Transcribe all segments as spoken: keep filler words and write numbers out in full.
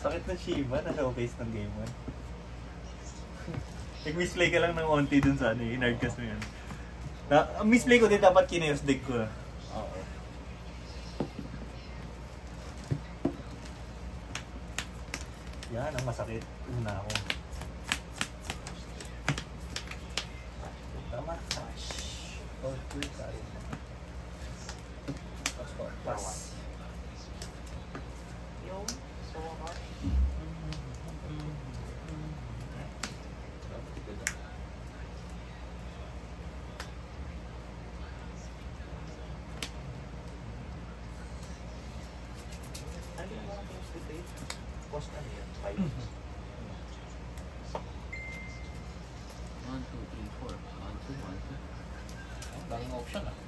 Sakit ng Shiba na showcase ng game one. Nag-misplay ka lang ng onti dun sa ano, in-hardcast mo yun. Na, ang misplay ko din dapat kinayos deck ko. Oo. Yan ang masakit. Una ako. Tama. Oh, two, sorry. Plus. Yung, so hard. Ano yung mga things to take? Cost ano yan? five. one, two, three, four. one, two, one, two. Ang daming option ah.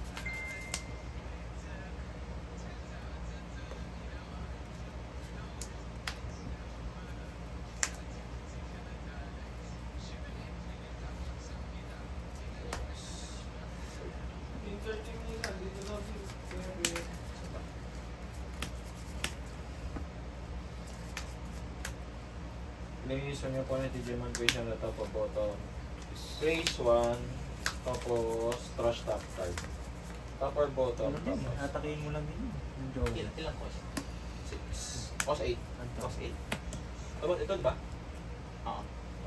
Nilinis nyo po na Digimon version na top of bottom. Race one, tapos trash top card. Top or bottom, tapos. Atakihin mo lang din yun. Yung joke. Ilan, ilang cost? six. Cost eight. Cost eight. Ito, ito diba? Oo.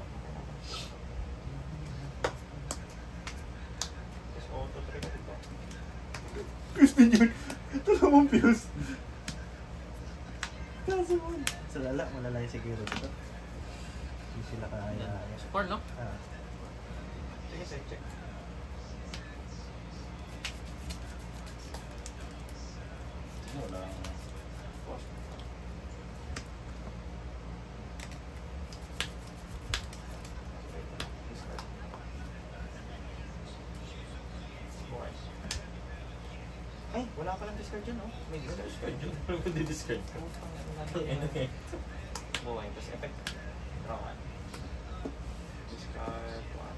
Tapos auto trigger diba? Fuse din yun. Ito naman fuse. Kasi mo. Sa lala, malala yung security ko. Hindi sila kaya. Support, no? Ah. Sige, check, check. Wala. Cost. Ay, wala palang discard dyan, no? May discard. Discard dyan. Ano ba di-discard ka? Anyway. Buhay. Tapos effect. Draw one. Discard one.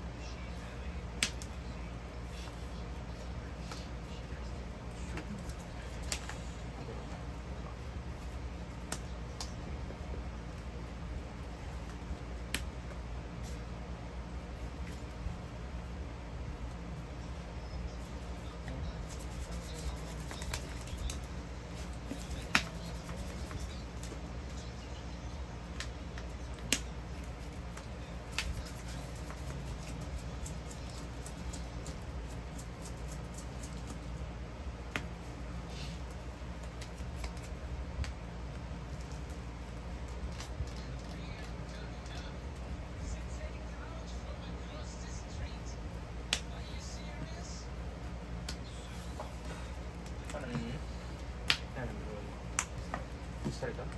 Discard ka?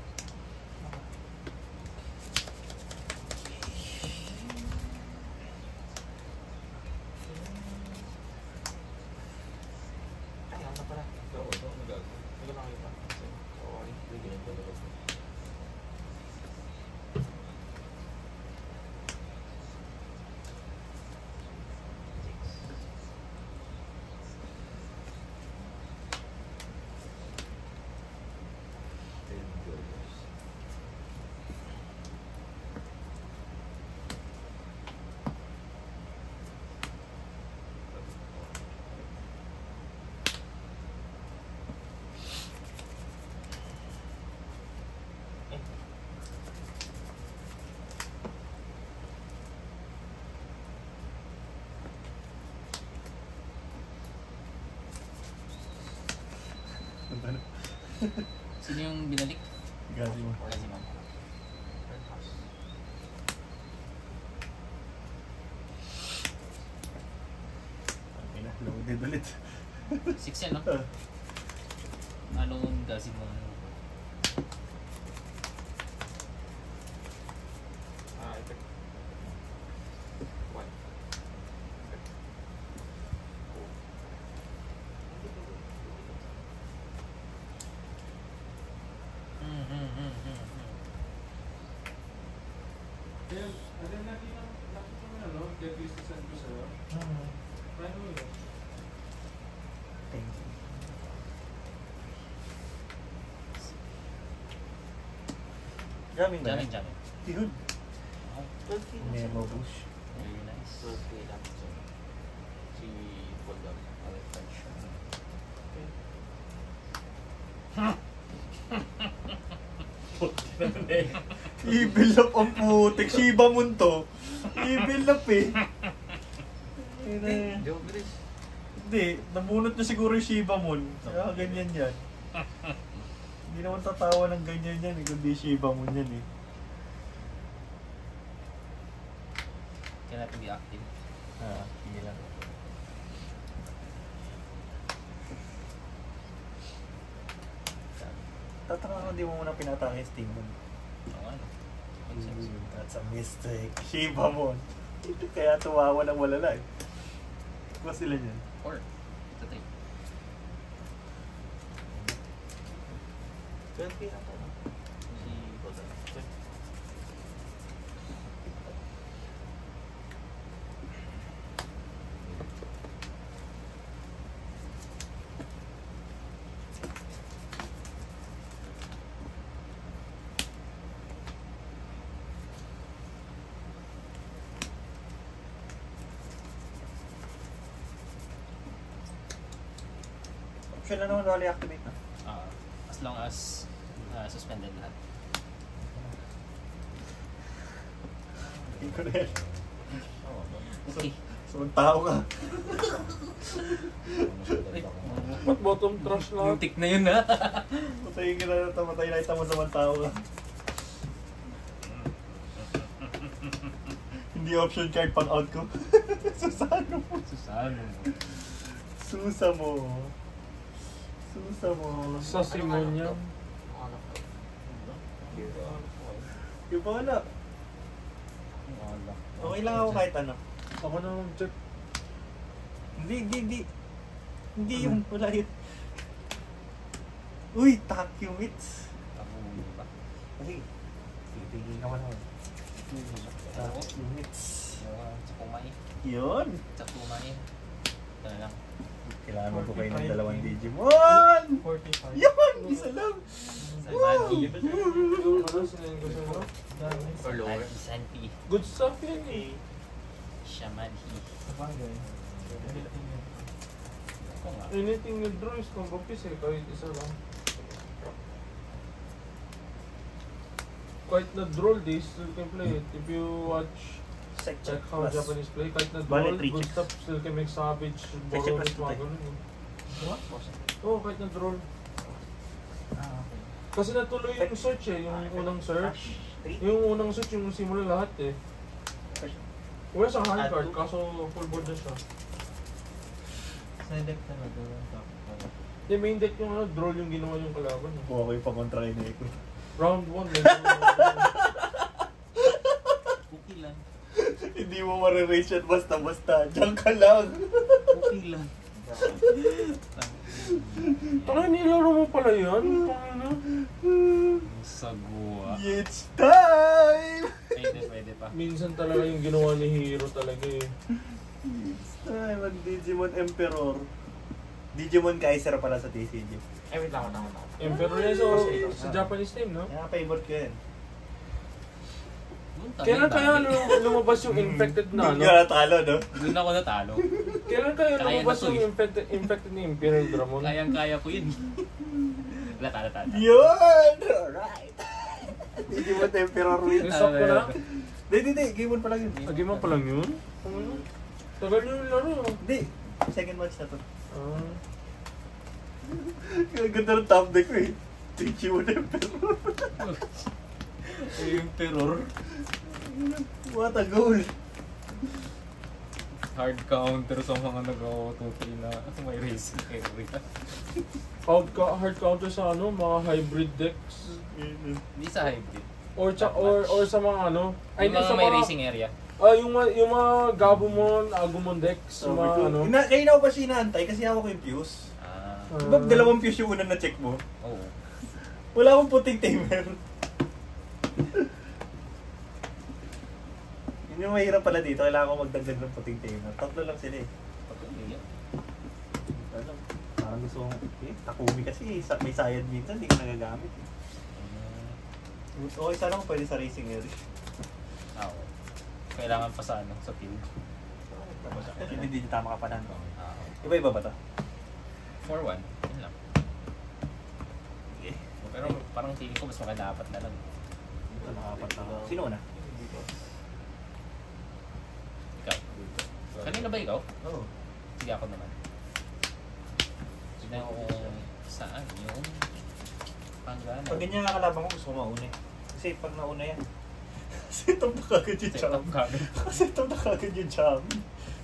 Ay, ano pala? Ito, ito, magagawa. Hindi ko nakakita. Sorry, hindi ganyan talaga. Sino yung binalik? Gazi mo. Wala si Ma'am. Okay na, loaded ulit. Six yan, no? Anong gasin mo? Ah, effect. One. Hmm, hmm, hmm, hmm, hmm. Ayun, ano natin ang nakita mo na, no? Get used to send ko sa'yo. Paano mo yun? Thank you. Jamming ba? Jamming, jamming. Yun. Wow. Memo bush. Very nice. Okay lang. So, si Bulldog. Evil up ang putik. Shiba Moon to. Evil up eh. Hindi ako bilis. Hindi. Nabunot na siguro yung Shiba Moon. Kaya ganyan yan. Hindi naman tatawa ng ganyan yan eh. Kundi Shiba Moon yan eh. Can I be active? Ah, sige lang. Tataka ko, di mo muna pinatake yung Sting Moon. Oo, ano? Makes sense. That's a mistake. Shiba Moon. Kaya tuwawa ng walala eh. Ano sila niyan? Four. Ito three. twenty na to. Si Bulldog. Option na naman wala activate na. Ah, as long as uh, suspended lahat. Hindi ko na yan. Okay. So, tao ka. Ba't bottom trash lahat? Muntik na yun ha. Patayin ka na ito. Patayin na ito mo sa tao ka. Hindi option card pang out ko. Susano mo. Susano mo. Susa mo. Susa mo. Sa Simon yan. Yung ba wala? Okay lang ako kahit ano. Ako na mag-check. Hindi, hindi, hindi. Hindi yun. Wala yun. Uy, Takumits. Ako ba? Uy, titigil ka man ako. Takumits. Sa kumay. Yun. Sa kumay. Ito na lang. Kailangan mo ko kayo ng dalawang Digimon! forty-five. Yun! Isa lang! Samadhi. Yung ano, sinayin ko sa'yo. Or lower. Samadhi Santi. Good stuff yan eh. Shamadhi. Ako nga. Anything you draw is compapis eh, kahit isa lang. Kahit na draw this, you can play it. If you watch, Check, check how Japanese play, kahit na Bale, draw, three good checks. stuff, still can make savage, Check, check, borrow, plus mga two, ganun eh. What? Oo, oh, kahit na draw. Ah, okay. Kasi natuloy yung search eh, yung unang search. Three? Yung unang search, yung simula lahat eh. Wala sa hand Ah, card, two? kaso full board na siya. Select talaga yung top. Yung main deck yung ano, draw yung ginawa yung kalaban eh. Kuha ko yung pakontra kay Neko. Round one, eh. Okay lang. Hindi mo marirate yan basta-basta. Diyan ka lang. Okay lang. Tangin, nilaro mo pala yan? Tangin na. Sagwa. It's time! Pwede, pwede pa. Minsan talaga yung ginawa ni Hero talaga eh. It's time. Ang Digimon Emperor. Digimon Kaiser pala sa T C G. Eh, wait lang, wait lang, wait lang. Emperor yan sa, sa Japanese name, no? Kaya favorite ko yan. Kailan kaya lum- lumabas yung infected na, Doon no? ka natalo, no? Doon ako natalo. Kailan kaya Kaya lumabas na to yung eh. infected, infected ni Imperial Dramon? Kayang-kaya ko yun. Lata, lata, lata. Yun! Alright! Digimon Emperor win. Stop ko na? Hindi, hindi, hindi. Game on pa lang yun. Agi man pa lang yun? Ano? Tagal nyo yung laro. Hindi. Second match na to. Ah. Ang ganda ng top deck ko eh. Digimon Emperor. Yung terror. What a goal! Hard counter sa mga nag-auto three na may racing area. Hard, ca- hard counter sa ano, mga hybrid decks. Hindi sa hybrid. Or, cha- or, or sa mga ano. Ay, Yung hindi, mga sa may mga, racing area. ah, yung, mga- yung mga Gabumon, Agumon decks, So, mga ano. Ina, kaya na ako pa siya inaantay kasi ako ko yung fuse. Ah. Ah. Diba dalawang fuse yung unang na-check mo? Oo. Wala akong puting tamer. Yun yung mahirap pala dito. Kailangan ko magdagdag ng puting tamer. Tatlo lang sila eh. Patuloy yan. Ano? Parang gusto kong, eh, Takumi kasi sa- may sayad minsan, hindi ko nagagamit eh. Okay, sana kung pwede sa racing area. Ah, oo. Kailangan pa sa ano, sa field. Hindi hindi tama ka pa lang. Ah, oo. Iba-iba ba to? four one, yun lang. Okay. Pero parang feeling ko mas maganda apat na lang. Ito nakapat na. Sino una? Ikaw. Kanina ba ikaw? Oo. Sige ako naman. Tignan ko kung saan yung panggana. Pag ganyan nakakalaban ko, gusto ko mauna eh. Kasi pag nauna yan, kasi itong nakagad yung Set up chami. kagad. Kasi itong nakagad yung chami.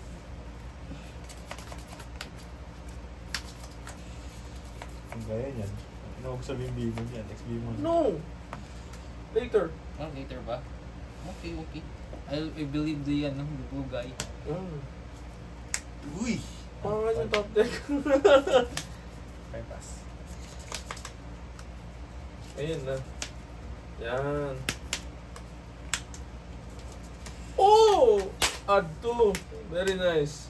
Ang gaya niyan. Ano ko sabihin B-Mon yan? Ex-B-Mon. No! Later. Oh, later ba? Okay, okay. I, I believe the, ano, the blue guy. Mm. Uy! Pangalan yung top deck. Okay, pass. Ayun na. Yan. Oh! Add two. Very nice.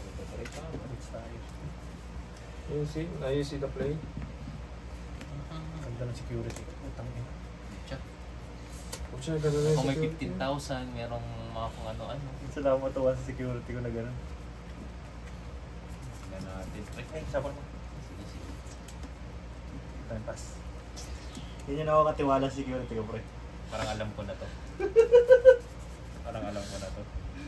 You see? Now you see the play? Ganda ng security. Utang eh. Check. Kung siya ganun na yung Kung may security. fifteen thousand, merong mga kung ano-ano. Minsan lang ako matuwa sa security ko na gano'n. Tignan natin. Ay, sabon mo. Sige, sige. Time pass. Yan yung ako katiwala sa security ko, pre. Parang alam ko na to. Parang alam ko na to.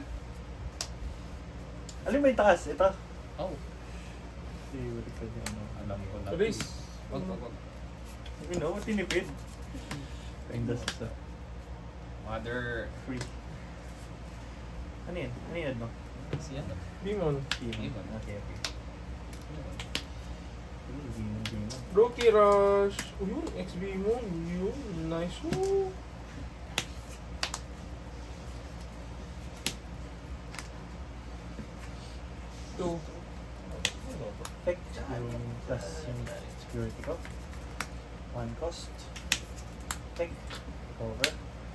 Alin ba yung taas? Ito? Oh, Si Wick ko niya, ano. alam ko na to. Race. Wag, wag, wag. You know, tinipid. Kinda sa Mother... free. Ano yun? Ano yun mo? Si ano? Demon. Demon. Okay, okay. Uy, Demon, Demon. Rookie Rush. Oh, yun. X B mo. Yun. Nice. Woo. Two. Check yung plus yung security ko. One cost. Check. Over.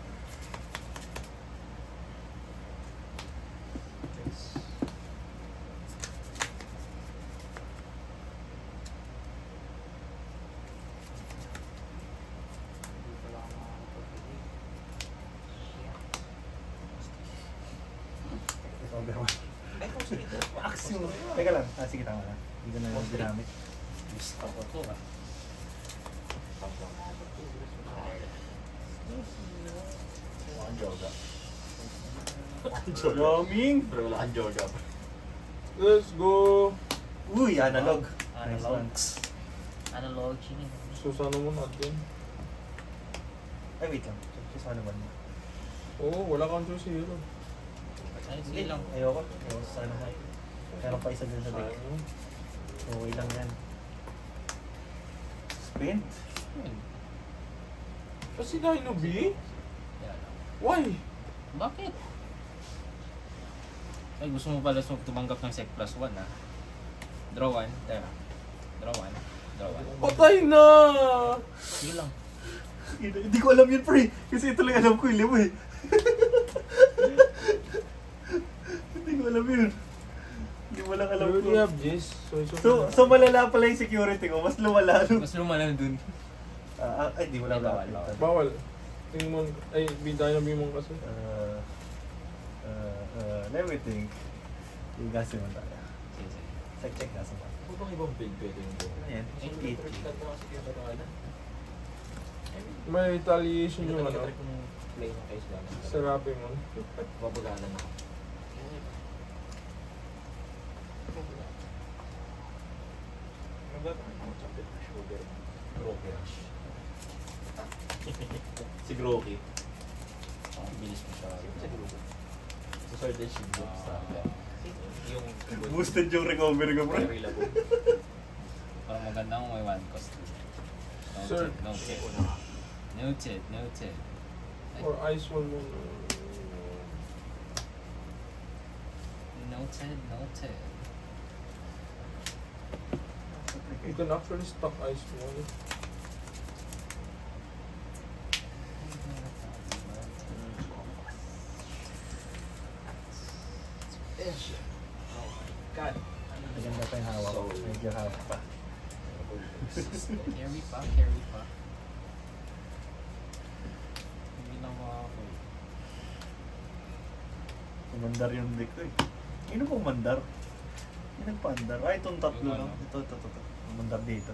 Over one. Maximum. Teka lang. Ah, sige, tama na. Hindi ko na lang ginamit. Gusto ko to ah. Ang joga. Roaming! Bro, wala kang joga. Let's go. Uy, analog. Nice Analog. one. Analog chini. So, sana mo natin. Ay, wait lang. Just ano ba mo? Oo, wala kang choice hero. Ay, sige lang. Ayoko. Ayoko sa ano. Meron pa isa dun sa deck. Sayang. Okay lang yan. Spin? Yun. Kasi Dino B? Yan lang. Why? Bakit? Ay, gusto mo pala sum- tumanggap ng sec plus one ah. Draw one. Tara. Draw one. Draw one. Patay na! Sige lang. Hindi, hindi ko alam yun, pre. Kasi ito lang alam ko yung lima eh. Hindi ko alam yun. Hindi mo lang alam You ko. already have this. So, it's okay. So, so malala pala yung security ko. Mas lumala. No? Mas lumala dun. Ah, ah, ay, di wala Ay, bawal, wala. bawal. Bawal. Tingin mo, ay, B Dino B mo kasi. Uh, uh, uh, let me think. Yung gas naman tayo. Sige, sige. Check, check gas naman. Ano bang ibang build pwede yung buo? Ano yan? eight eight First card na kasi kaya ba na? May retaliation Hindi yung ko ano. talaga kung play ng case lang. Serapi mo. Babagalan ako. Sugar. Groki Rush. Si Groki. Oh, bilis mo siya. Si Groki. Si Sword and Shield. Ah. Yung Boosted yung recovery ko, pre. available. Parang maganda kung may one cost. Sir. Noted, noted. Noted, noted. Ay, Or ice wall mo. noted, noted. You can actually stock ice wall. Oh my God. Maganda pa yung hawak. So- Medyo hawak pa. Carry pa, carry pa. Mandar yung deck ko eh. Ano pong mandar? Yung nagpandar. Ah, itong tatlo Yung lang. ano? Ito, ito, ito. ito. Mandar dito.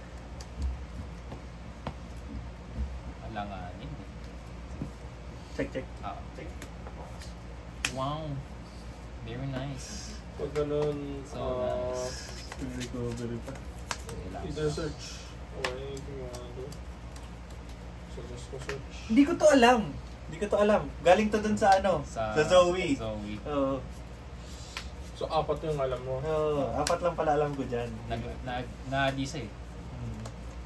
Alanganin. Check, check. Ah. Check. Wow. Very nice. Pag ganun, So ah, nice. Recovery pa. Relax. either search or anything you wanna do. Suggest ko search. Hindi ko to alam. Hindi ko to alam. Galing to dun sa ano? Sa, Sa Zoe. Sa Zoe. Oo. So, apat yung alam mo. Oo. Apat lang pala alam ko dyan. Nag, nag, na-adisa eh. Hmm.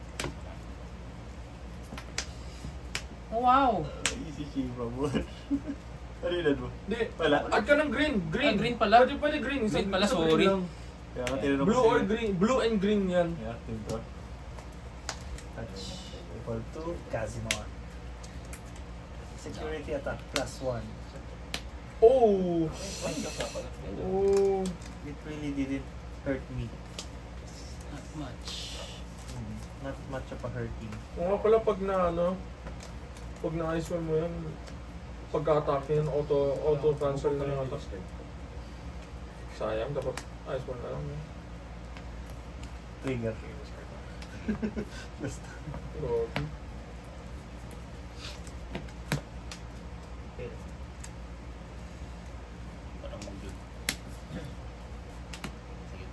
Oh, wow! Uh, easy Shiba mo. Ano yun mo? Hindi, Wala. add ka ng green. Green. Ah, green pala. Pwede, pwede green. Isa- Green pala, isa sorry. lang. Kaya ka tinanong Blue ko or sa'yo. green. Blue and green yan. Yeah, tinto. Touch. Equal to Kazimon. Security attack plus one. Oh! Ay, kasa pala. Oh! It really didn't hurt me. Not much. Hmm. Not much of a hurting. Kung nga pala pag na ano, pag na-ice one mo yan, pagka-atake yan, auto, auto-cancel na yung attack. Sayang, dapat ice one na lang. eh. Trigger. Basta. Grabe. Parang mag-good. Sige.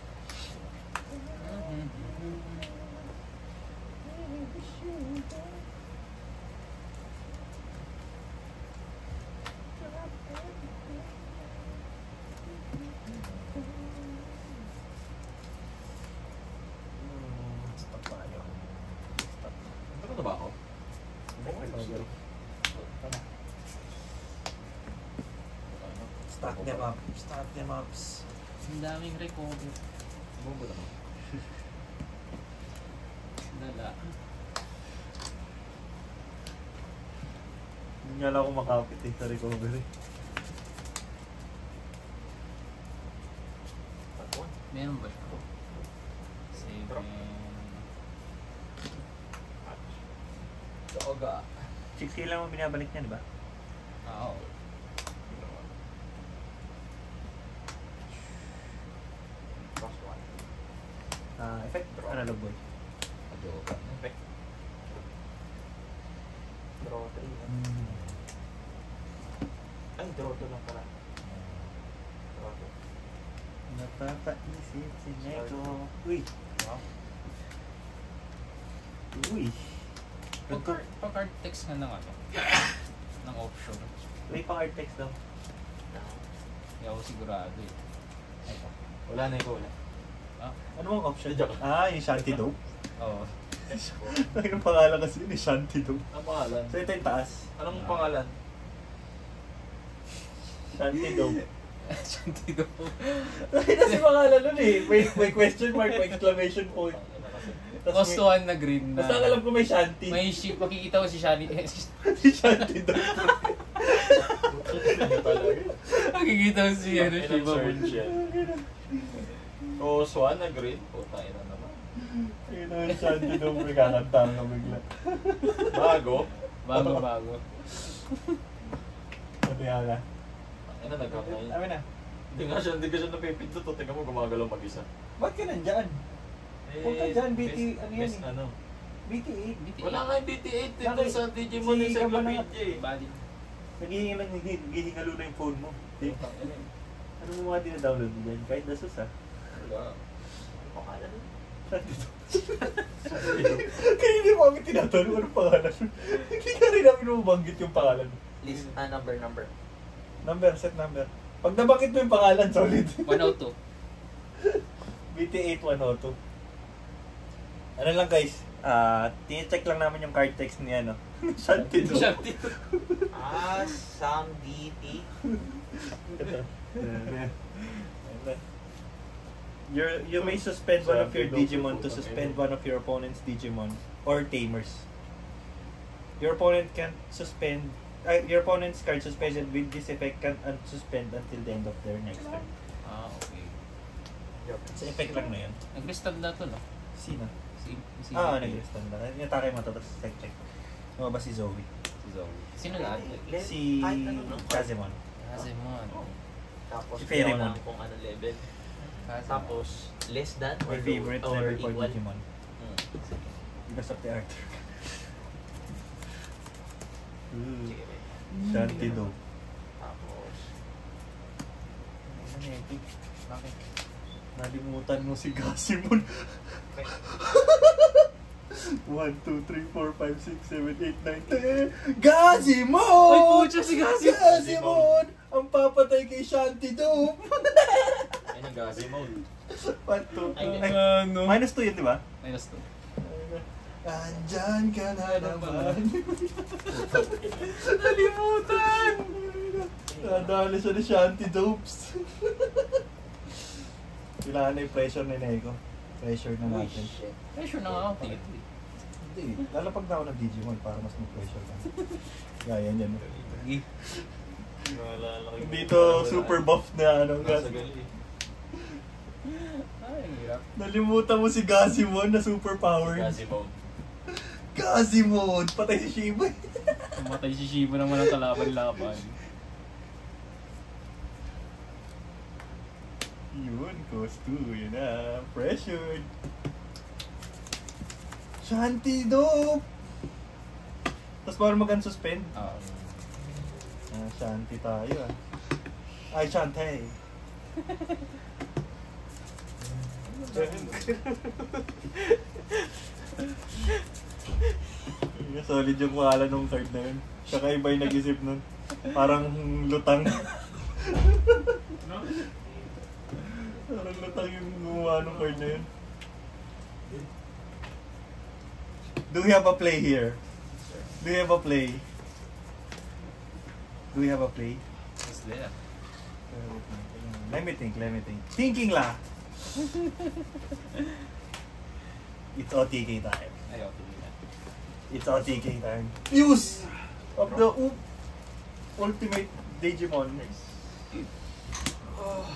Hmm, stop tayo. Stop. Ano na ba ako? Recovery. Stack them up. Stack them up. Ang daming recover. Bumbo na ako. Dala. Hindi nga lang ako makapit eh sa recovery. Meron ba siya? Saving. Toga. six K lang mo binabalik niya, di ba? Ah, oo. Cross one. Ah, effect. Analog boy. Toga. Effect. Draw three. Ay, draw two lang pala. Draw two. Napapaisip si Neko. Uy! Wow. Uy! Pag card, pag card text nga ng ano, ng option. Uy, pa-hard text daw. Hindi ako sigurado eh. Ay, pa. Wala na ikaw, wala. Ah, Ano bang option? Joke. Ah, yung Shanty Dope. oo. Ang pangalan kasi yun, yung Shanty Dope. Ang pangalan? So ito yung taas. Anong pangalan? Shanty Dope. Shanty daw. Nakita si pangalan nun eh. May, may question mark, may exclamation point. Cost may- one na green na. Basta ang alam ko may Shanty. May ship, makikita ko si Shani. Si Shanty Dope. Makikita ko si ano, Shiba Moon. Cost one na green? Puta, ina naman. Ayun na yung Shanty Dope. May kakantahan ka bigla. Bago? Bago, bago. Ano yan na? Ano, nag-hack na yun? Amin na. Hindi nga siya, hindi ka siya napipindot. O, tingnan mo gumagalaw mag-isa. Ba't ka nandyan? Punta dyan, B T, best- ano yan best eh? ano? B T eight. Wala nga yung B T eight dito Bakit? sa Digimon Si Encyclopedia eh. Body. Naghihinga lang, naghihingalo na yung phone mo. Di? Ano mo mga dinadownload mo dyan? Kahit dasos ah. Wala. Ano pangalan nun? Shanty Dope. Kaya hindi mo kami tinatanong anong pangalan. Hindi ka rin namin mabanggit yung pangalan. List, ah, number, number. Number, set number. Pag nabanggit mo yung pangalan, solid. one oh two. B T eight one oh two. Ano lang guys, ah, tine-check lang namin yung card text ni ano. Shanty Dope. Shanty. Ah, Sam D T. You're, you may suspend one of your Shanty Dope, Digimon to putang suspend ina. one of your opponent's Digimon or Tamers. Your opponent can suspend, uh, your opponent's card suspended with this effect can unsuspend until the end of their next turn. Ah, okay. Sa effect lang na yun. Nag-restart na to, no? Sino? Si, si Ah, nag-restore na. Yung mo to, tapos check check. Lumabas si Zoe. Si Zoe. Sino lahat? Le- Si kahit ano, no? Kazimon. Kazemon. Tapos Si hindi ako Pheromone. alam kung ano level. Kazemon. Tapos, less than My or, favorite or level for equal. Digimon. Hmm. Because of the art. Sige, ba? Shanty do. Tapos, Ano epic? Bakit? Nalimutan mo si Gasimon. one, two, three, four, five, six, seven, eight, nine, ten. Gasimon! Ay, pucha si Gasimon! Gasimon! Ang papatay kay Shanty do. yan ang Gazimon. one, two, Ay, ay, Ano? minus two yun, di ba? Minus two. Andyan ka na naman. Nalimutan! Nadali siya ni Shanty Dopes. Kailangan na yung pressure ni Nego. Pressure na Uy, natin. shit. Pressure na nga ako. Tingin. Hindi. Lalapag na ako ng Digimon para mas mag-pressure ka. Gaya niyan. Naalala ko yung- Dito super buff na ano. Nasa Gas. gali. Ay, hirap. Nalimutan mo si Gasimon na super powered. Gazimon. Gasimon! Patay si Shiba. Pumatay si Shiba naman ang kalaban-laban. Yun, goes to, yun na. Pressured. Shanty Dope! Tapos parang mag-unsuspend. Oo. Ah, Shanty tayo ah. Ay, Shanty. Solid yung pangalan ng card na yun. Siya iba yung nag-isip nun. Parang lutang. Parang lutang yung gumawa ng card na yun. Do we have a play here? Do we have a play? Do we have a play? What's there? Let me think, let me think. Thinking la. It's O T K time. Ay, okay. It's O T K time. Use of the u- ultimate Digimon. Oh.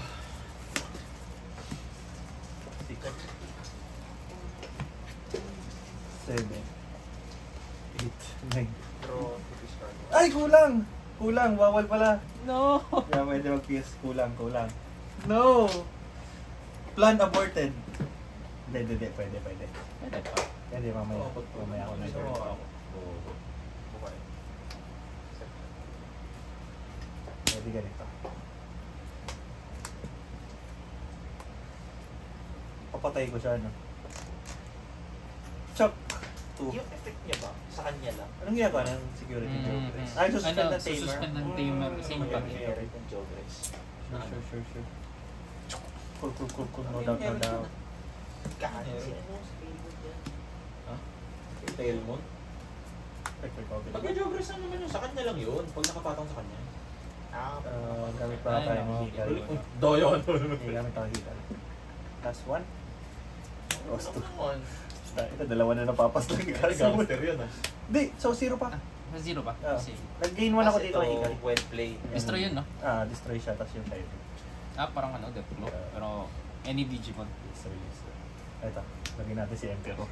Six. Seven. Eight. Nine. Draw to discard. Ay, kulang! Kulang, bawal pala. No! Kaya pwede mag-P S. Kulang, kulang. No! Plan aborted. Hindi, hindi, hindi. Pwede, pwede. Pwede pa. Hindi, mamaya. Mamaya ako na Gusto mo ako. Oo. Okay. Pwede ganito. Papatay ko siya, no? Chop! Two. Yung effect niya ba? Sa kanya lang? Anong ginagawa ng security Mm, Jogress? mm. Ay, suspend Ano, ng tamer. suspend ng tamer. Same Yung pa. inherit ng Jogress. Sure, sure, sure, sure. Cool, cool, cool, cool. No doubt, no doubt. Kahan si ano? Si Tailmon yan. Ha? Si Tailmon? Perfect, okay. Pag may Jogress na naman yun, sa kanya lang yun. Pag nakapatong sa kanya. Ah, Uh, gamit pa Ay, tayo no. ng Hikari. Doyo. Okay, gamit tayo ng Hikari. Last one. Lost two. Naman. Ito, dalawa na napapas lang Hikari. Gangster yun ah. Hindi, so zero pa. Ah, zero pa? Ah. Sige. Nag-gain one ako Kasi dito kay ito, Hikari. well played. Destroy yun, no? Ah, destroy siya, tapos yung side. Ah, parang ano, Deathloop. Pero, any Digimon. Destroy, destroy. Ito, lagyan natin si Emperor.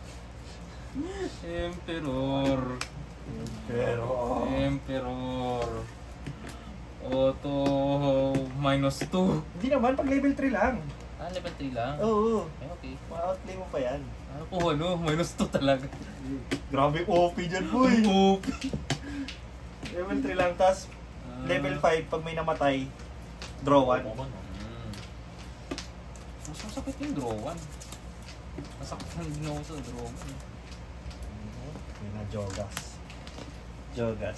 Emperor. Pero, Emperor. Auto minus two. hindi naman, pag level three lang. Ah, level three lang. Oo, Okay, okay. ma-outplay mo pa yan. Ano po, ano? Minus two talaga. Grabe O P dyan, boy! Oop. Level three lang, tapos level five, pag may namatay, draw one. Hmm. Mas masakit yung draw one. Masakit ang ginawa sa draw one. Yun na, Jogas. Jogas.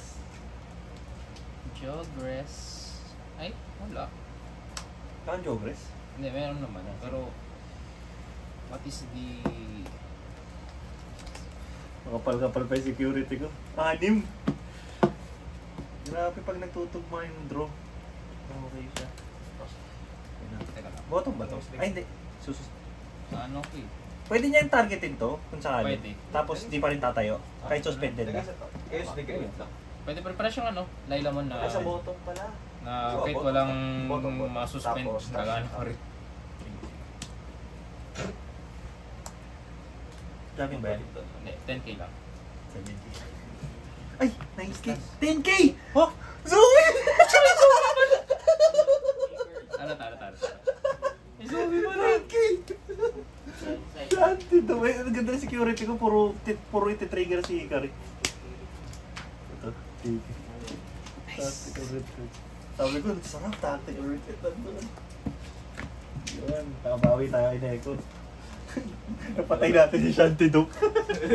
Jogress. Ay, wala. Saan Jogress? Hindi, meron naman. Pero, what is the... Makapal-kapal pa yung security ko. Anim! Grabe pag nagtutugma yung draw. Okay siya. Yun na. Teka lang. Bottom ba to? Ay, hindi. Susus. Ano ko eh. Pwede niya yung targetin to, kung sakali. Pwede. Tapos di pa rin tatayo. Kahit suspended na. Yes, nag-grade lang. Pwede pa rin pala siyang ano, Lailamon na... Ay, sa bottom pala. na So, kahit bottom, walang bottom, bottom. masuspend, Tapos, nagano dash. pa rin. Daming ba yan? Hindi, ten K lang. seven K. Ay! nine K! ten K! Oh! Zoe! ganda ng security ko, puro, tit, puro iti-trigger si Ikari. Ito, tactical retreat. Sabi ko, sarap tactical retreat. Yun, nakabawi tayo kay Neko. Napatay natin si Shanty Duke.